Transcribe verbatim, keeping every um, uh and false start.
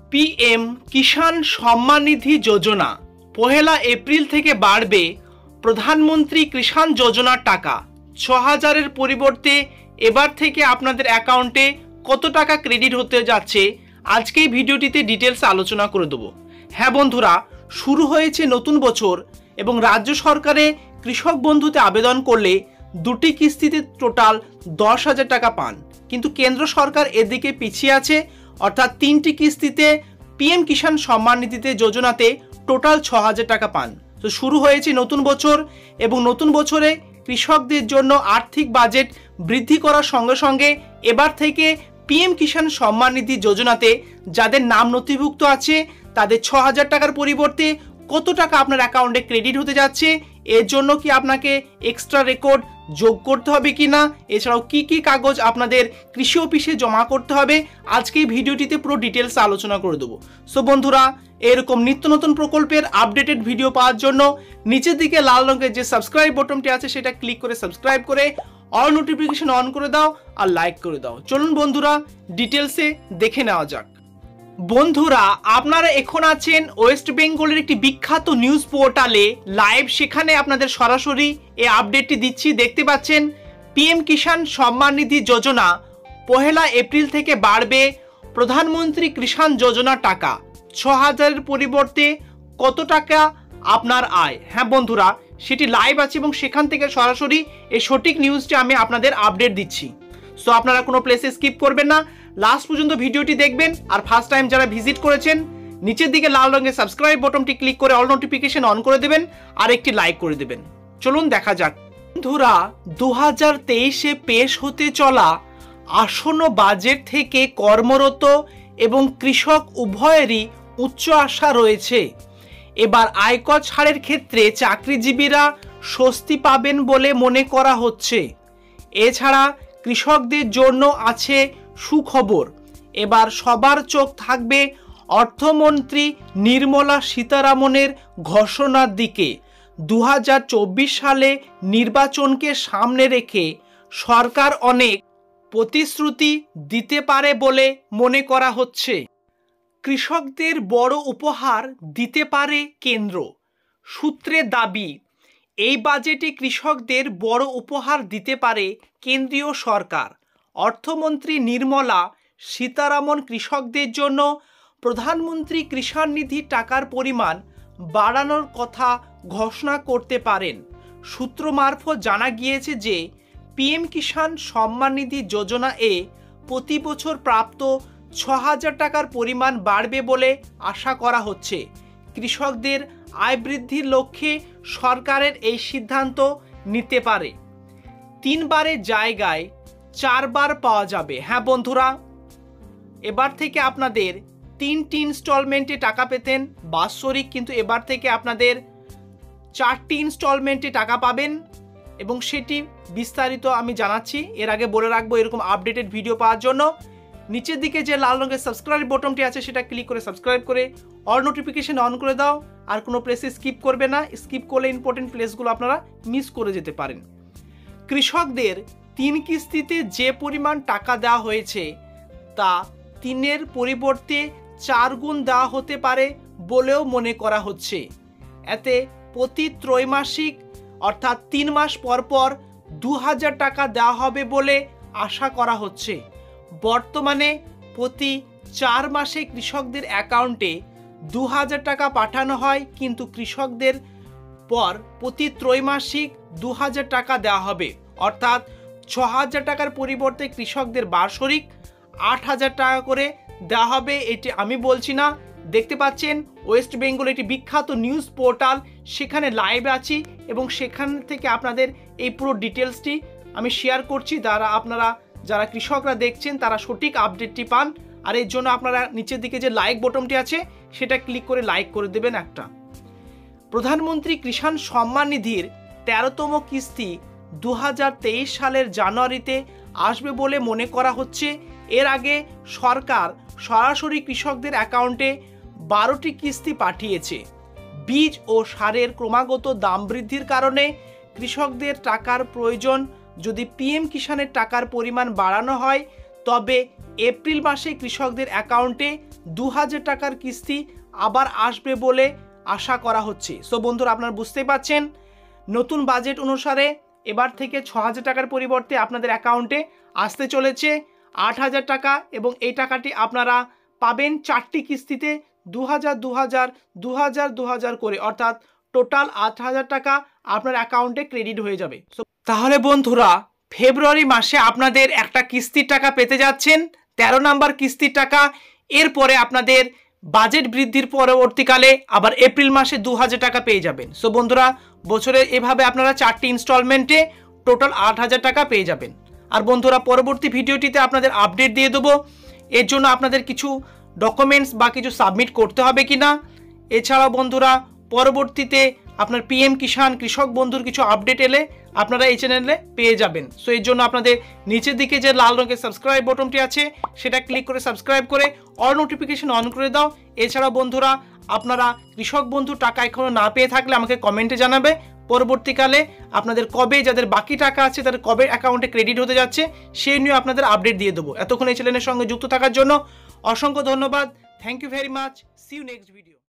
PM Kisan Samman Nidhi যোজনা পহেলা April থেকে বাড়বে প্রধানমন্ত্রী কিষাণ যোজনার টাকা। ছ হাজারের পরিবর্তে এবার থেকে আপনাদের অ্যাকাউন্টে কত টাকা ক্রেডিট হতে যাচ্ছে আজকে এই ভিডিওটিতে ডিটেলস আলোচনা করে দেবো। হ্যাঁ বন্ধুরা, শুরু হয়েছে নতুন বছর এবং রাজ্য সরকারে কৃষক বন্ধুতে আবেদন করলে দুটি কিস্তিতে টোটাল দশ হাজার টাকা পান, কিন্তু কেন্দ্র সরকার এদিকে পিছিয়ে আছে, অর্থাৎ তিনটি কিস্তিতে পিএম কিষাণ সম্মান নিধিতে যোজনাতে টোটাল ছ হাজার টাকা পান। তো শুরু হয়েছে নতুন বছর এবং নতুন বছরে কৃষকদের জন্য আর্থিক বাজেট বৃদ্ধি করার সঙ্গে সঙ্গে এবার থেকে পিএম কিষাণ সম্মান নিধি যোজনাতে যাদের নাম নথিভুক্ত আছে তাদের ছ হাজার টাকার পরিবর্তে কত টাকা আপনার অ্যাকাউন্টে ক্রেডিট হতে যাচ্ছে, এর জন্য কি আপনাকে এক্সট্রা রেকর্ড যোগ করতে হবে কি না, এছাড়াও কি কি কাগজ আপনাদের কৃষি অফিসে জমা করতে হবে, আজকে এই ভিডিওটিতে পুরো ডিটেলস আলোচনা করে দেবো। সো বন্ধুরা, এরকম নিত্য নতুন প্রকল্পের আপডেটেড ভিডিও পাওয়ার জন্য নিচের দিকে লাল রঙের যে সাবস্ক্রাইব বাটনটি আছে সেটা ক্লিক করে সাবস্ক্রাইব করে অল নোটিফিকেশন অন করে দাও আর লাইক করে দাও। চলুন বন্ধুরা, ডিটেলসে দেখে নেওয়া যাক। বন্ধুরা, আপনারা এখন আছেন ওয়েস্ট বেঙ্গলের একটি বিখ্যাত নিউজ পোর্টালে লাইভ, সেখানে আপনাদের সরাসরি এই আপডেটটি দিচ্ছি। দেখতে পাচ্ছেন পিএম কিষাণ সম্মান নিধি যোজনা পহেলা এপ্রিল থেকে বাড়বে প্রধানমন্ত্রী কিষাণ যোজনার টাকা। ছ হাজারের পরিবর্তে কত টাকা আপনার আয়? হ্যাঁ বন্ধুরা, সেটি লাইভ আছে এবং সেখান থেকে সরাসরি এই সঠিক নিউজটি আমি আপনাদের আপডেট দিচ্ছি। সো আপনারা কোনো প্লেসে স্কিপ করবেন না, লাস্ট পর্যন্ত ভিডিওটি দেখবেন। আর ফার্স্ট টাইম যারা ভিজিট করেছেন নিচের দিকে লাল রঙের সাবস্ক্রাইব বাটনটি ক্লিক করে অল নোটিফিকেশন অন করে দেবেন আর একটি লাইক করে দেবেন। চলুন দেখা যাক। বন্ধুরা, দু হাজার তেইশে পেশ হতে চলা আসন্ন বাজেট থেকে কর্মরত এবং কৃষক উভয়েরই উচ্চ আশা রয়েছে। এবার আয়কর ছাড়ের ক্ষেত্রে চাকরিজীবীরা স্বস্তি পাবেন বলে মনে করা হচ্ছে। এছাড়া কৃষকদের জন্য আছে সুখবর। এবার সবার চোখ থাকবে অর্থমন্ত্রী নির্মলা সীতারামনের ঘোষণার দিকে। দু হাজার চব্বিশ সালে নির্বাচনকে সামনে রেখে সরকার অনেক প্রতিশ্রুতি দিতে পারে বলে মনে করা হচ্ছে। কৃষকদের বড় উপহার দিতে পারে কেন্দ্র। সূত্রের দাবি, এই বাজেটে কৃষকদের বড় উপহার দিতে পারে কেন্দ্রীয় সরকার। অর্থমন্ত্রী নির্মলা সীতারামন কৃষকদের জন্য প্রধানমন্ত্রী কিষাণ নিধি টাকার পরিমাণ বাড়ানোর কথা ঘোষণা করতে পারেন। সূত্র মারফত জানা গিয়েছে যে পিএম কিষাণ সম্মান নিধি যোজনা এ প্রতি বছর প্রাপ্ত ছ হাজার টাকার পরিমাণ বাড়বে বলে আশা করা হচ্ছে। কৃষকদের আয় বৃদ্ধির লক্ষ্যে সরকারের এই সিদ্ধান্ত নিতে পারে। তিনবারের জায়গায় চারবার পাওয়া যাবে। হ্যাঁ বন্ধুরা, এবার থেকে আপনাদের তিনটি ইনস্টলমেন্টে টাকা পেতেন বাৎসরিক, কিন্তু এবার থেকে আপনাদের চারটি ইনস্টলমেন্টে টাকা পাবেন এবং সেটি বিস্তারিত আমি জানাচ্ছি। এর আগে বলে রাখবো, এরকম আপডেটেড ভিডিও পাওয়ার জন্য নিচের দিকে যে লাল রঙের সাবস্ক্রাইব বাটনটি আছে সেটা ক্লিক করে সাবস্ক্রাইব করে অল নোটিফিকেশন অন করে দাও। আর কোনো প্লেসে স্কিপ করবে না, স্কিপ করলে ইম্পর্টেন্ট প্লেসগুলো আপনারা মিস করে যেতে পারেন। কৃষকদের তিন কিস্তিতে যে পরিমাণ টাকা দেওয়া হয়েছে তা তিনের পরিবর্তে চার গুণ দেওয়া হতে পারে বলেও মনে করা হচ্ছে। এতে প্রতি ত্রৈমাসিক অর্থাৎ তিন মাস পর পর দু হাজার টাকা দেওয়া হবে বলে আশা করা হচ্ছে। বর্তমানে প্রতি চার মাসে কৃষকদের অ্যাকাউন্টে দু হাজার টাকা পাঠানো হয়, কিন্তু কৃষকদের পর প্রতি ত্রৈমাসিক দু হাজার টাকা দেওয়া হবে, অর্থাৎ ছ হাজার টাকার পরিবর্তে কৃষকদের বার্ষিক আট হাজার টাকা করে দেওয়া হবে। এটি আমি বলছি না, দেখতে পাচ্ছেন ওয়েস্ট বেঙ্গল একটি বিখ্যাত নিউজ পোর্টাল, সেখানে লাইভ আছি এবং সেখান থেকে আপনাদের এই পুরো ডিটেলসটি আমি শেয়ার করছি। দ্বারা আপনারা যারা কৃষকরা দেখছেন তারা সঠিক আপডেটটি পান। আর এর জন্য আপনারা নিচের দিকে যে লাইক বাটনটি আছে সেটা ক্লিক করে লাইক করে দেবেন একটা। প্রধানমন্ত্রী কিষাণ সম্মান নিধির তেরোতম কিস্তি দু হাজার তেইশ সালের জানুয়ারিতে আসবে বলে মনে করা হচ্ছে। এর আগে সরকার সরাসরি কৃষকদের অ্যাকাউন্টে বারোটি কিস্তি পাঠিয়েছে। বীজ ও সারের ক্রমাগত দাম বৃদ্ধির কারণে কৃষকদের টাকার প্রয়োজন। যদি পিএম কিষাণের টাকার পরিমাণ বাড়ানো হয় তবে এপ্রিল মাসে কৃষকদের অ্যাকাউন্টে দু হাজার টাকার কিস্তি আবার আসবে বলে আশা করা হচ্ছে। সো বন্ধুরা, আপনারা বুঝতেই পারছেন নতুন বাজেট অনুসারে এবার থেকে ছ হাজার টাকার পরিবর্তে আপনাদের অ্যাকাউন্টে আসতে চলেছে আট হাজার টাকা, এবং এই টাকাটি আপনারা পাবেন চারটি কিস্তিতে দু হাজার দু হাজার দু হাজার দু হাজার করে, অর্থাৎ টোটাল আট হাজার টাকা আপনার অ্যাকাউন্টে ক্রেডিট হয়ে যাবে। তাহলে বন্ধুরা, ফেব্রুয়ারি মাসে আপনাদের একটা কিস্তির টাকা পেতে যাচ্ছেন, তেরো নাম্বার কিস্তির টাকা। এরপরে আপনাদের বাজেট বৃদ্ধির পরবর্তীকালে আবার এপ্রিল মাসে দু হাজার টাকা পেয়ে যাবেন। সো বন্ধুরা, বছরে এভাবে আপনারা চারটি ইনস্টলমেন্টে টোটাল আট হাজার টাকা পেয়ে যাবেন। আর বন্ধুরা, পরবর্তী ভিডিওটিতে আপনাদের আপডেট দিয়ে দেবো এর জন্য আপনাদের কিছু ডকুমেন্টস বা কিছু সাবমিট করতে হবে কি না। এছাড়াও বন্ধুরা, পরবর্তীতে আপনার পিএম কিষাণ কৃষক বন্ধুর কিছু আপডেট এলে আপনারা এই চ্যানেলে পেয়ে যাবেন। সো এর জন্য আপনাদের নিচের দিকে যে লাল রঙের সাবস্ক্রাইব বটনটি আছে সেটা ক্লিক করে সাবস্ক্রাইব করে অল নোটিফিকেশন অন করে দাও। এছাড়াও বন্ধুরা, আপনারা কৃষক বন্ধু টাকা এখনও না পেয়ে থাকলে আমাকে কমেন্টে জানাবে পরবর্তীকালে আপনাদের কবে, যাদের বাকি টাকা আছে তাদের কবে অ্যাকাউন্টে ক্রেডিট হতে যাচ্ছে সেই নিয়ে আপনাদের আপডেট দিয়ে দেবো। এতক্ষণ এই চ্যানেলের সঙ্গে যুক্ত থাকার জন্য অসংখ্য ধন্যবাদ। Thank you very much. See you next video.